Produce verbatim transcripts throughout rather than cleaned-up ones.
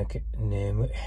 け眠い。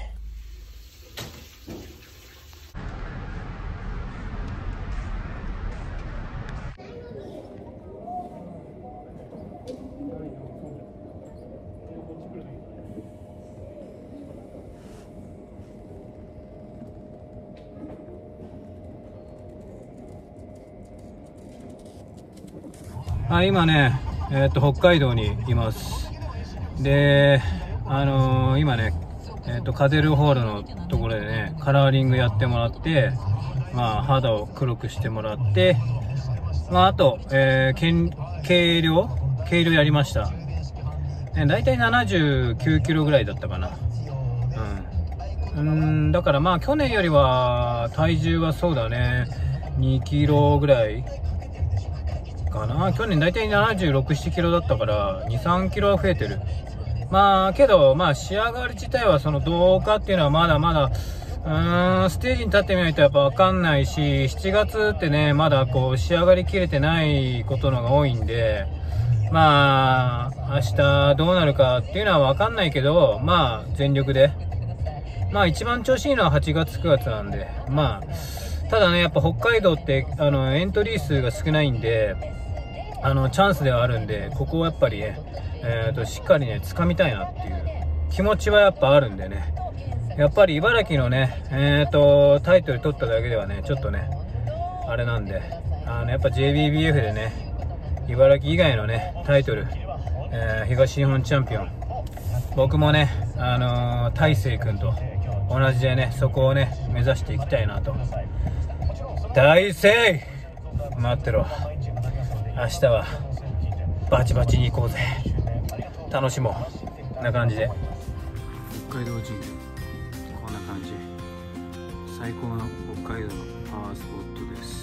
あ、今ね、えー、っと北海道にいます。で、あのー、今ね、えー、っとカデルホールのところでね、カラーリングやってもらって、まあ肌を黒くしてもらって、まああと、えー、計量計量やりました。ね、だいたいななじゅうきゅうキロぐらいだったかな。うん。うーん、だからまあ去年よりは体重はそうだね、にキロぐらい。かな。去年だいたいななじゅうろく、ななキロだったからに、さんキロは増えてる。まあけどまあ仕上がり自体はそのどうかっていうのはまだまだうーんステージに立ってみないとやっぱ分かんないし、しちがつってねまだこう仕上がりきれてないことのが多いんで、まあ明日どうなるかっていうのは分かんないけど、まあ全力で、まあ一番調子いいのははちがつくがつなんで、まあただねやっぱ北海道ってあのエントリー数が少ないんで、あのチャンスではあるんで、ここをやっぱりね、えー、としっかりね掴みたいなっていう気持ちはやっぱあるんでね、やっぱり茨城のね、えー、とタイトル取っただけではねちょっとねあれなんで、あのやっぱ ジェイビービーエフ でね茨城以外のねタイトル、えー、東日本チャンピオン、僕もね、あのー、大勢君と同じでねそこをね目指していきたいなと。大勢待ってろ、明日はバチバチに行こうぜ、楽しもうな感じで。北海道神宮こんな感じ、最高の北海道のパワースポットです。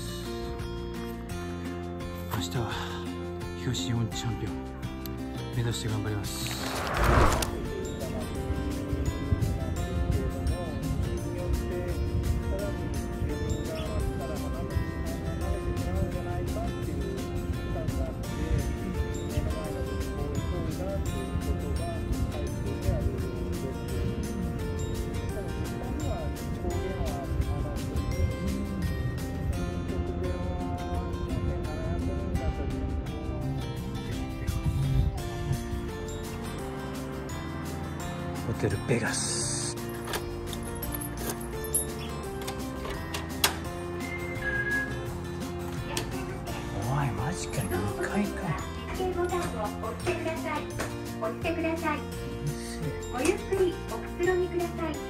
明日は東日本チャンピオン目指して頑張ります。ホテルベガス。おいマジか、にかいかよ。ボタンを押してください。押してください。ごゆっくりおくつろぎください。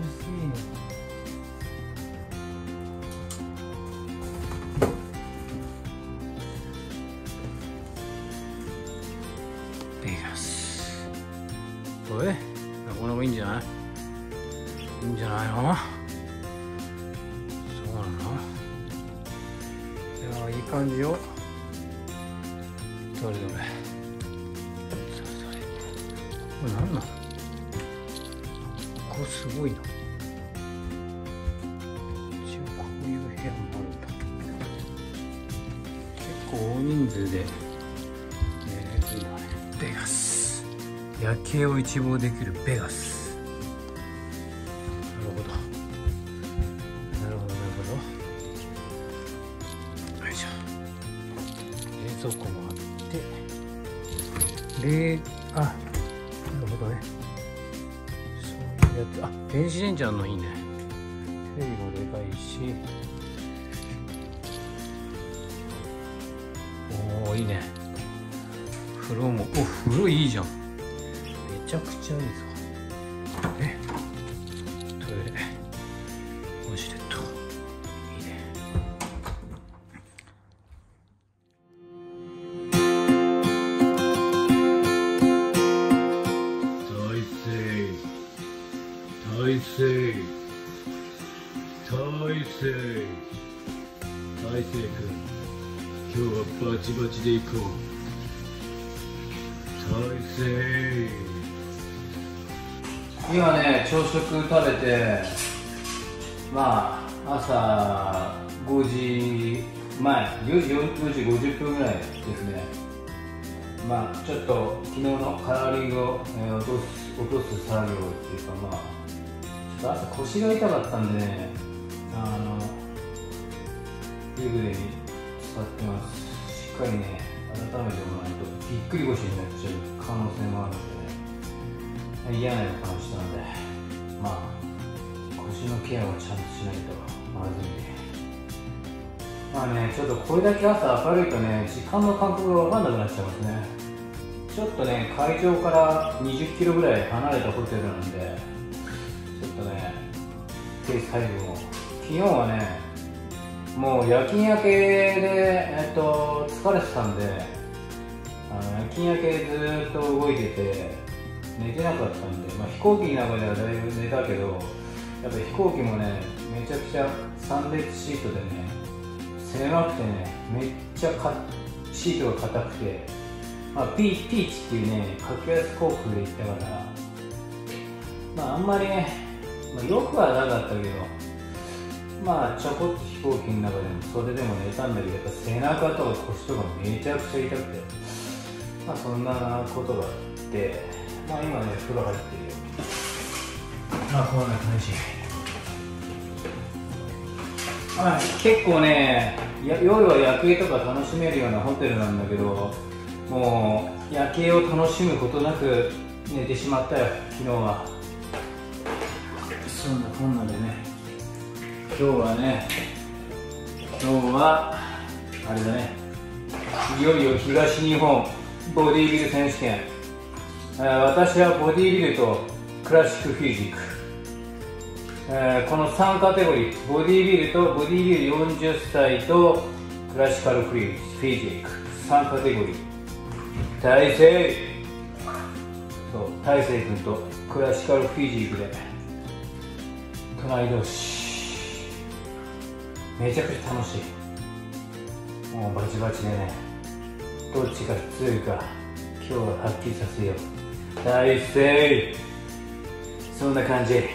ベガス。おい、これもいいんじゃない？いいんじゃないの？そうなの？いや、いい感じよ。どれどれ。どれどれ。これ何なの？これすごいな。一応こういう部屋もあるんだ。結構大人数で、えー、いいな。ベガス。夜景を一望できるベガス。なるほど。なるほど、なるほど。よいしょ。冷蔵庫もあって、冷、あ、なるほどね。そういうやつ、あ、電子レンジあんのいいね。テレビもでかいし。おお、いいね。風呂も、お、風呂いいじゃん。めちゃくちゃいいぞ。ね、トイレ、ウォシュレット、いいね。大勢、大勢、大勢、大勢君、今日はバチバチで行こう。大勢。今ね朝食食べて、まあ朝ごじまえ、よじごじゅっぷんぐらいですね。 まあちょっと昨日のカラーリングを、えー、落とす落とす作業っていうか、まあちょっと朝腰が痛かったんでね、あの湯船に使ってます。しっかりね温めておかないとぎっくり腰になっちゃう可能性もあるんでね、嫌な予感したので、まあ腰のケアをちゃんとしないとまずいね。まあね、ちょっとこれだけ朝明るいとね、時間の感覚が分かんなくなっちゃいますね。ちょっとね、会場からにじゅっキロぐらい離れたホテルなんで、ちょっとね、ペース配分を。昨日はね、もう夜勤明けで、えっと、疲れてたんで、あの夜勤明けずーっと動いてて、寝てなかったんで、まあ、飛行機の中ではだいぶ寝たけど、やっぱり飛行機もね、めちゃくちゃさん列シートでね、狭くてね、めっちゃかシートが硬くて、まあ、ピー、ピーチっていうね、格安航空で行ったから、まああんまりね、まあ、よくはなかったけど、まあちょこっと飛行機の中でもそれでも寝たんだけど、やっぱ背中とか腰とかめちゃくちゃ痛くて、まあそんなことがあって、まあ今ね、風呂入ってるよ。まあこんな感じ。まあ、結構ね、夜は夜景とか楽しめるようなホテルなんだけど、もう夜景を楽しむことなく寝てしまったよ、昨日は。そんなこんなでね、今日はね、今日はあれだね、いよいよ東日本ボディビル選手権。私はボディビルとクラシックフィジーク、えー、このさんカテゴリー、ボディビルとボディビルよんじゅっさいとクラシカルフィジークさんカテゴリー、大勢そう大勢君とクラシカルフィジークで隣同士、めちゃくちゃ楽しい。もうバチバチでね、どっちが強いか今日ははっきりさせよう。大勢、そんな感じ。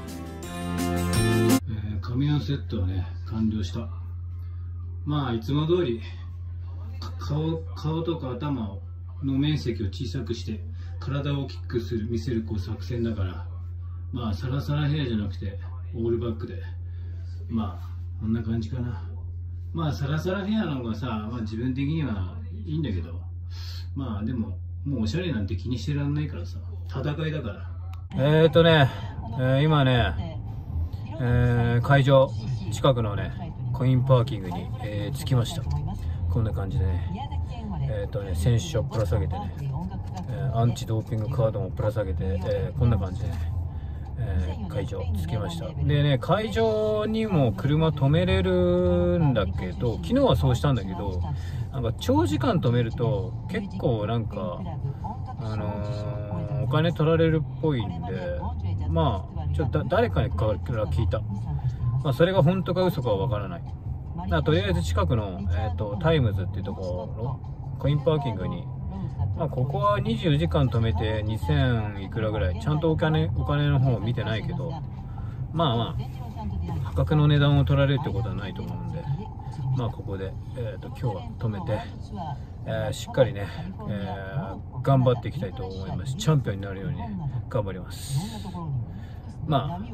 髪のセットはね、完了した。まあいつも通り顔、顔とか頭の面積を小さくして体を大きくする見せるこう作戦だから、まあサラサラヘアじゃなくてオールバックで、まあこんな感じかな。まあサラサラヘアの方がさ、まあ、自分的にはいいんだけど、まあでももうおしゃれなんて気にしてらんないからさ、戦いだから。えーっとね、えー、今ねえー、会場近くのねコインパーキングに、えー、着きました。こんな感じでね、えーとね選手証ぶら下げてね、えー、アンチドーピングカードもぶら下げて、えー、こんな感じでね、えー、会場着きました。でね、会場にも車止めれるんだけど、昨日はそうしたんだけど、なんか長時間止めると結構なんかあのー、お金取られるっぽいんで、まあちょっと誰かにから聞いた、まあ、それが本当か嘘かはわからない。だからとりあえず近くの、えーと、タイムズっていうところのコインパーキングに、まあ、ここはにじゅうじかん止めてにせんいくらぐらい、ちゃんとお金お金の方を見てないけど、まあまあ破格の値段を取られるってことはないと思うんで、まあここで、えーと、今日は止めて、えー、しっかりね、えー、頑張っていきたいと思います。チャンピオンになるようにね、頑張ります。まあ、うん、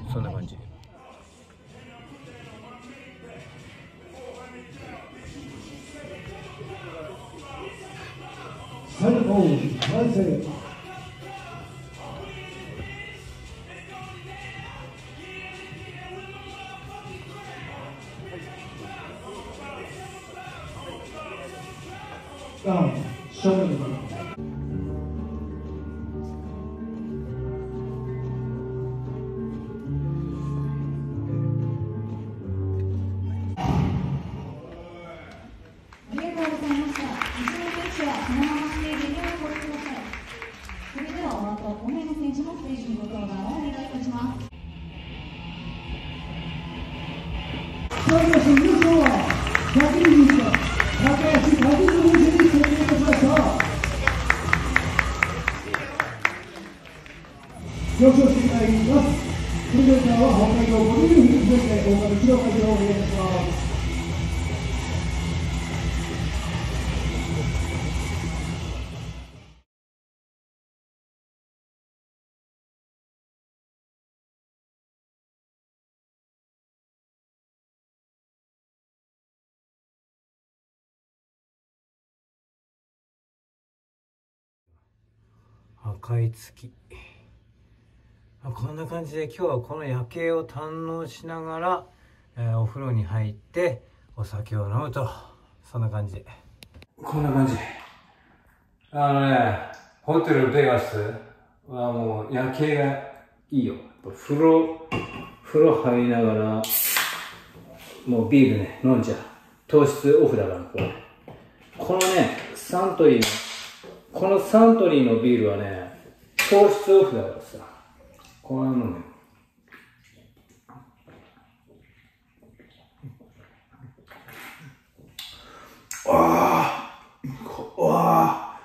そんな感じ。 最高大勢ダウン正面表彰していただきます。それでは北海道ボディビルフィジーク選手権合格一度会場をお願いいたします。 赤い月。こんな感じで今日はこの夜景を堪能しながら、えー、お風呂に入ってお酒を飲むと、そんな感じで。こんな感じ。あのね、ホテルベガスはもう夜景がいいよ。風呂、風呂入りながら、もうビールね、飲んじゃう。糖質オフだからこれ。このね、サントリーの、このサントリーのビールはね、糖質オフだからさ。これ飲むよ。わあ、わあ。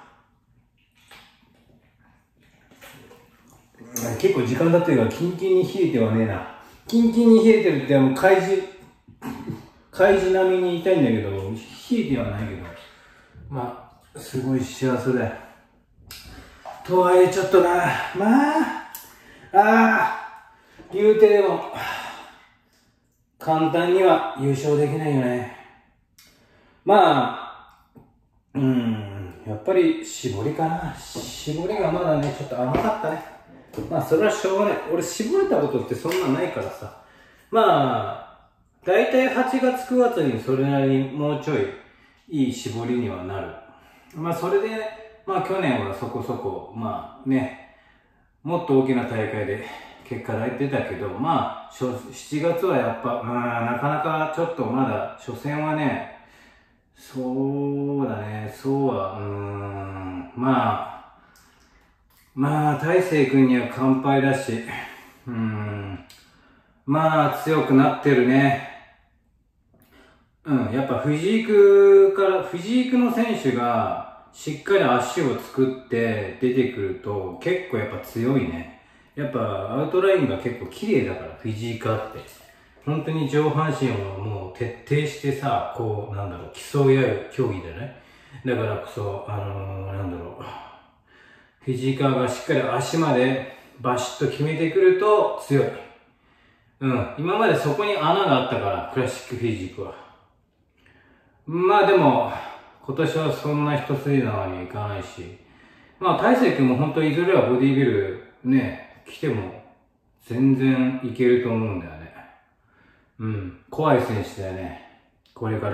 結構時間経ってるからキンキンに冷えてはねえな。キンキンに冷えてるってもう開示、開示並みに痛いんだけど、冷えてはないけど、まあ、すごい幸せだよ。とはいえちょっとな、まあ、ああ、言うてでも、簡単には優勝できないよね。まあ、うーん、やっぱり絞りかな。絞りがまだね、ちょっと甘かったね。まあ、それはしょうがない。俺、絞れたことってそんなないからさ。まあ、だいたいはちがつくがつにそれなりにもうちょいいい絞りにはなる。まあ、それで、まあ、去年はそこそこ、まあね、もっと大きな大会で結果出たけど、まあ、しちがつはやっぱ、まあ、なかなかちょっとまだ、初戦はね、そうだね、そうは、うーん、まあ、まあ、大勢君には完敗だし、うーん、まあ、強くなってるね。うん、やっぱ藤井君から、藤井君の選手がしっかり足を作って出てくると結構やっぱ強いね。やっぱアウトラインが結構綺麗だから、藤井君って。本当に上半身をもう徹底してさ、こう、なんだろう、競い合う競技だね。だからこそ、あのー、なんだろう、藤井君がしっかり足までバシッと決めてくると強い。うん。今までそこに穴があったから、クラシックフィジークは。まあでも、今年はそんな一筋縄にいかないし、まあ大勢君も本当にいずれはボディビルね、来ても全然いけると思うんだよね。うん。怖い選手だよね。これから、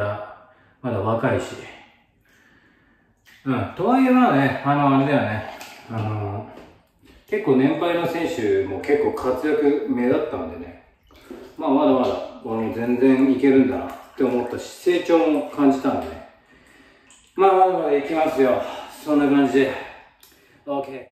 まだ若いし。うん。とはいえまあね、あの、あれだよね。あの、結構年配の選手も結構活躍目立ったんでね。まあまだまだ、俺も全然いけるんだなって思ったし、成長も感じたんでね。まあまだまだいきますよ。そんな感じで。OK。